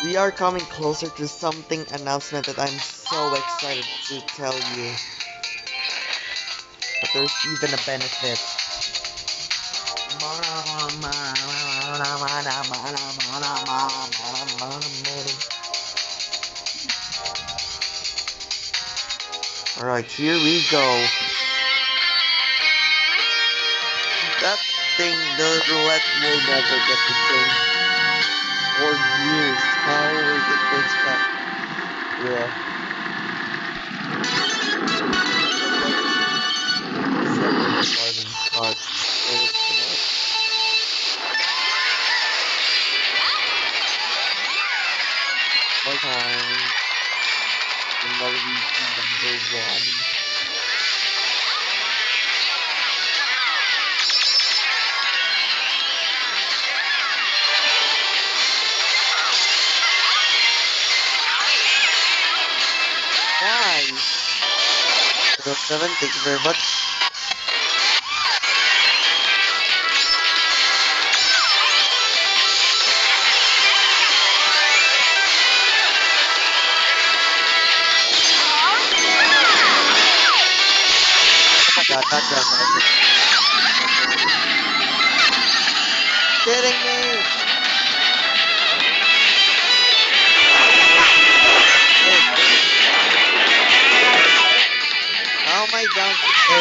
we are coming closer to something announcement that I'm so excited to tell you. But there's even a benefit. Alright, here we go. That thing, the roulette will never get the thing. For years. How is it this back? Yeah. Seven cards. So it's gonna... One time. Luigi number 1. Nice! Level 7, thank you very much. God, not done. Kidding me! How am I down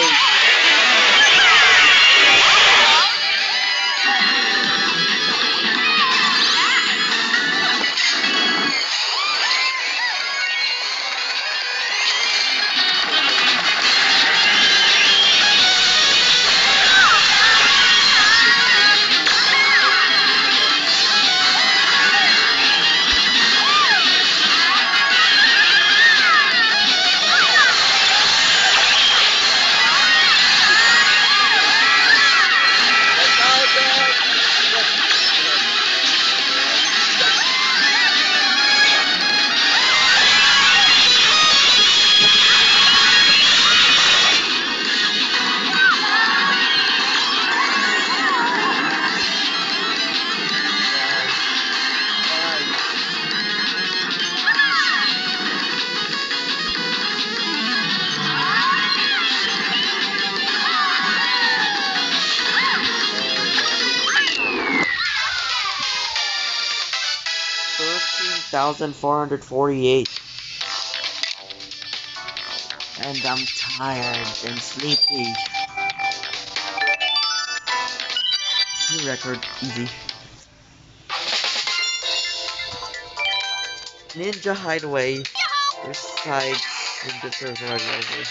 $13,448. And I'm tired and sleepy. New record, easy. Ninja Hideaway. Besides Ninja Survivor.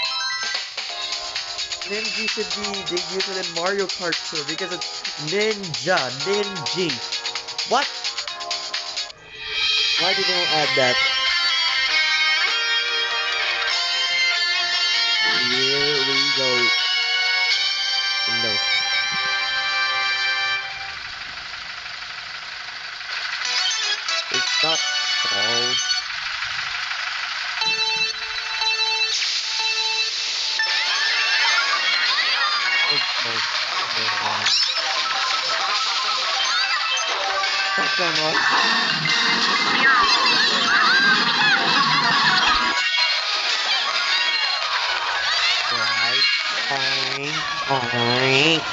Ninja should be debuted in Mario Kart 2 because it's Ninja. What? Why did they add that? Here we go. No. It's not all. That's so much. Alright.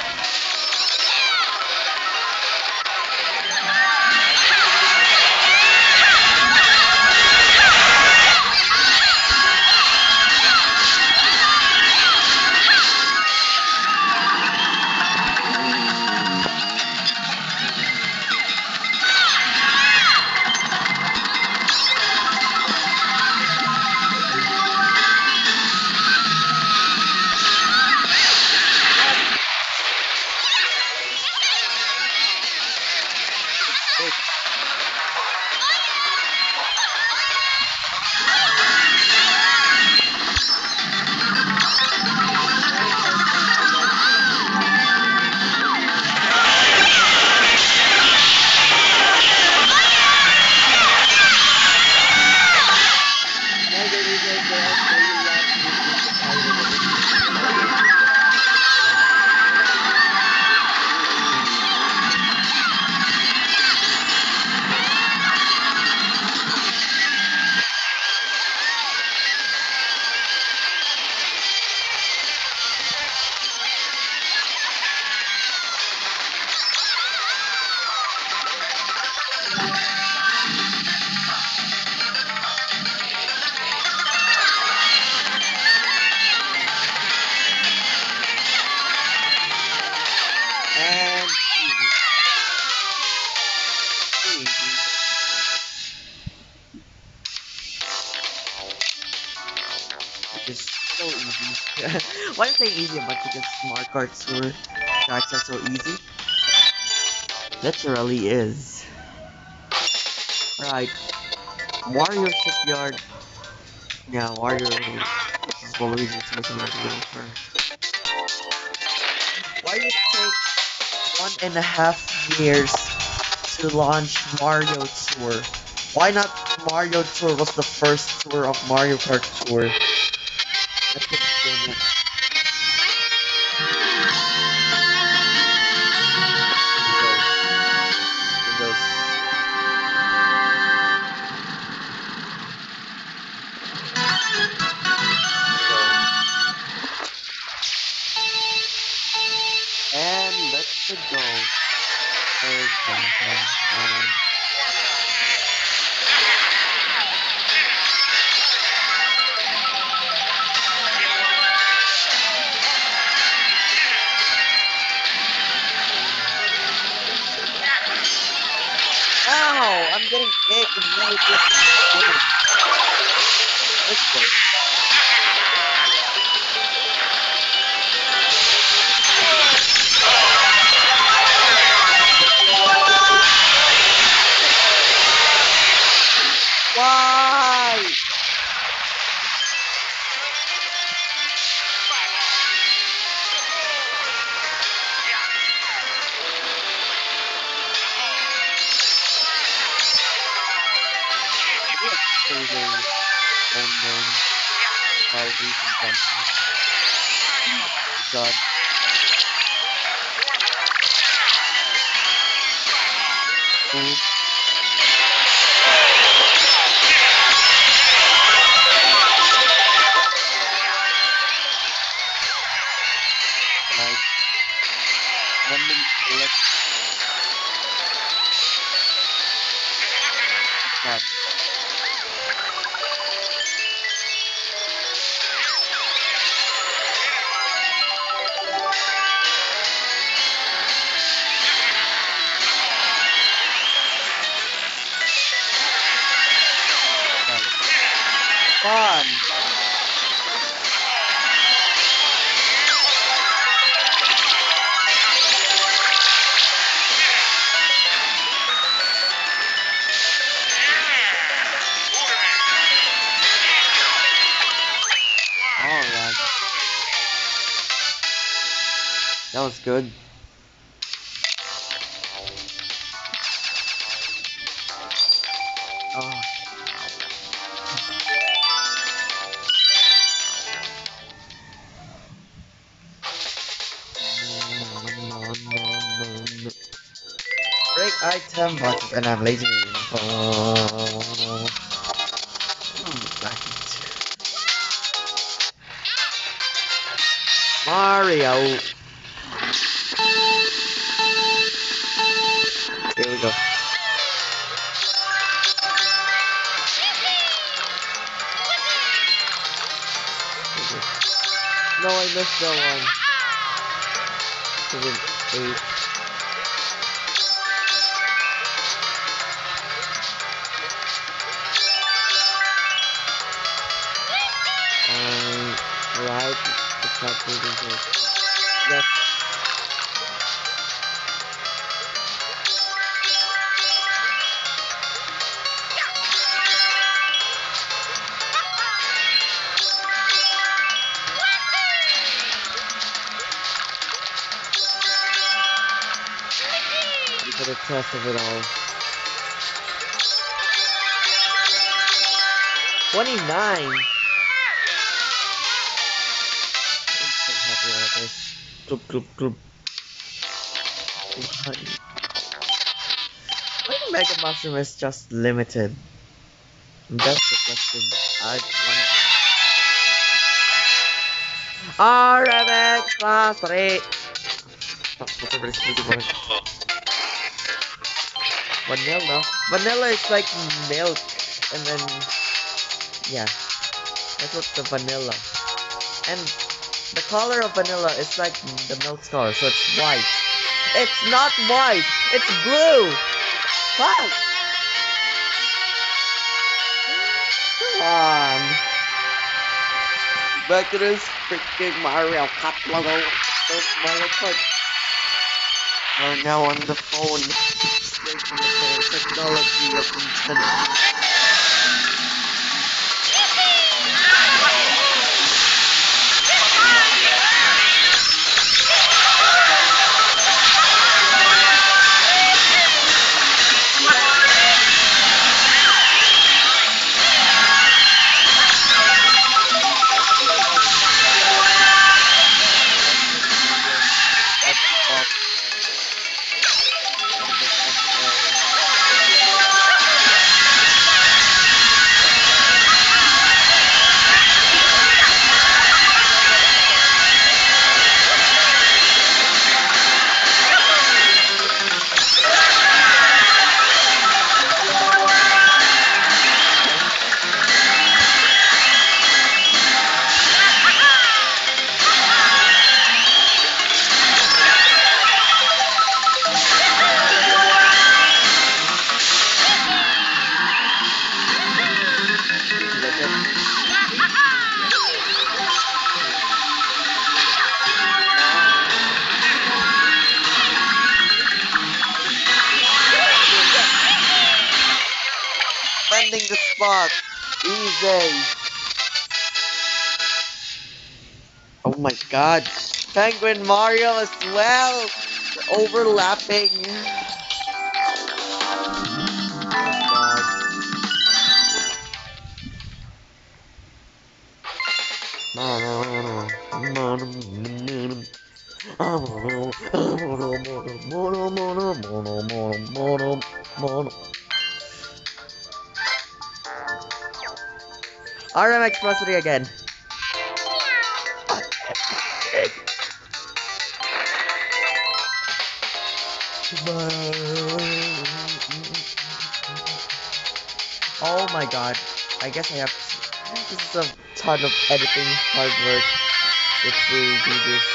Why am I saying easy a bunch because Mario Kart Tour tracks are so easy? Literally is. Alright, Wario Shipyard. Yeah, Wario. This is Waluigi. It's missing a little turn. Why did it take 1.5 years to launch Mario Tour? Why not Mario Tour was the first tour of Mario Kart Tour? I think so. Windows. And let's go. Ow! I'm getting hit immediately. Let's go. Why? Unknown violation country. God. Ooh. Right. 1 minute left. God. Fun. Alright. That was good. Oh. Break item buttons and I'm lazy. Mario. Here we go. No, I missed that one. 7, 8. Right. It's not moving good. Yes. For the test of it all. 29. I'm so happy about this. Gloop. Why the Mega Mushroom is just limited? That's the question I wonder. RMX class 3. Vanilla. Vanilla is like milk, and then yeah, that's what the vanilla. And the color of vanilla is like the milk color, so it's white. It's not white. It's blue. Fuck. Come on. Back to this. freaking Mario Kart logo. Those Mario Kart are now on the phone. Straight from the phone. Technology of instant. Finding the spot. Easy. Oh my god. Penguin Mario as well. Overlapping. RMX plus 3 again. Oh my god. I guess I have to, this is a ton of editing hard work if we do this.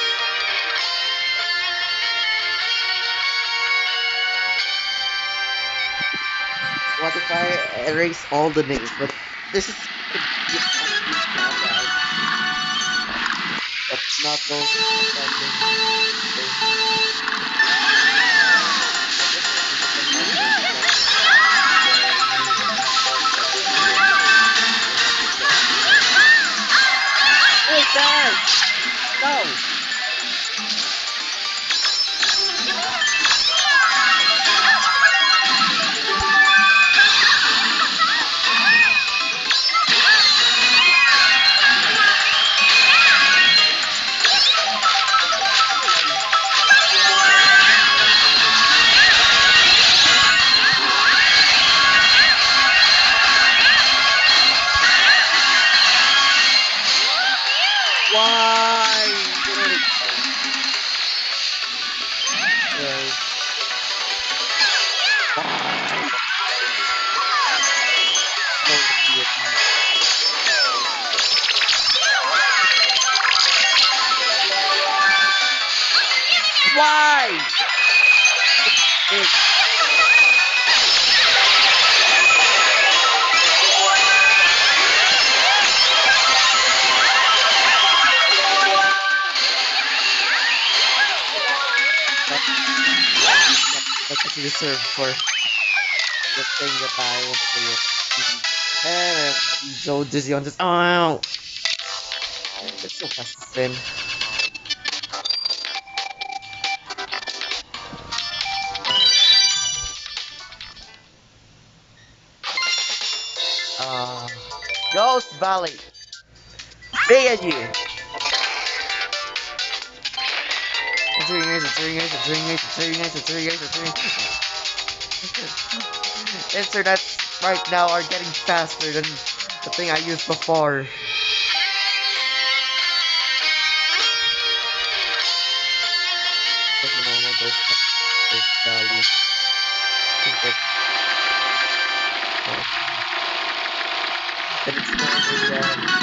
What if I erase all the names? But this is but not those. Hey, Dad! No! Why? Why? That's what you deserve for the thing that I want for you. And I'm so dizzy on this. Oh! It's so fast to spin. Ghost Valley. Me and you. It's really nice, it's really nice, it's really nice, it's really nice, it's really nice, it's really nice. Internets right now are getting faster than the thing I used before. Just normal Ghost Valley. But it's not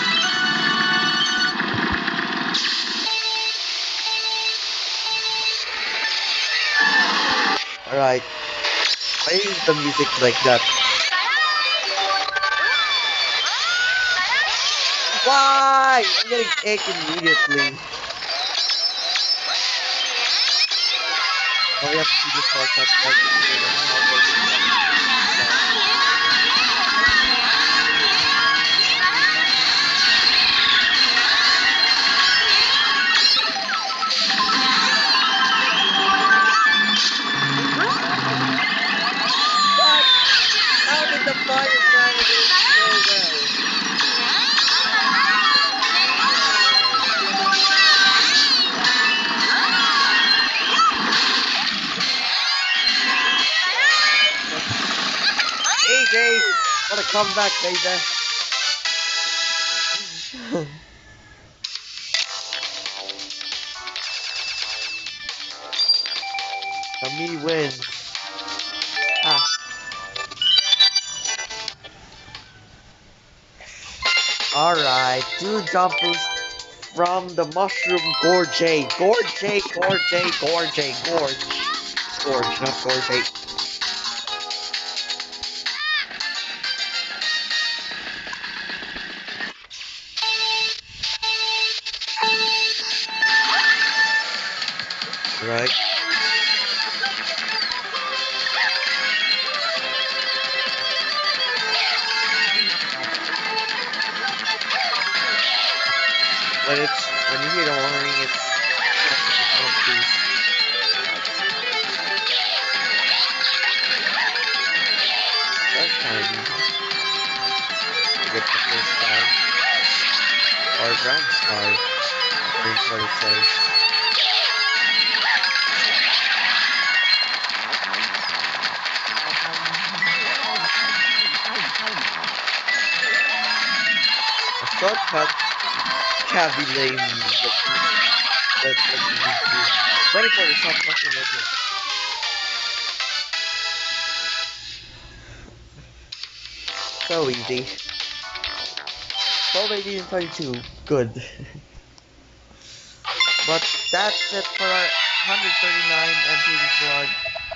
Alright. Why is the music like that? Why? I'm getting egg immediately. Oh, we have to do this shortcut right here. What? How did the fire navigate so well? AJ! What a comeback, baby! Me wins. Ah. Alright, 2 jump boost from the mushroom gorge. Gorge, gorge. Gorge, not gorge. Right. When you hear the whirring, it's that's kind of easy. Get the first star or grand star. That's what it says. A shortcut can be lame. That's what you need to do. Ready for the shot fucking with it. So easy. 12, 18, and 32. Good. But that's it for our 139 MTV vlog.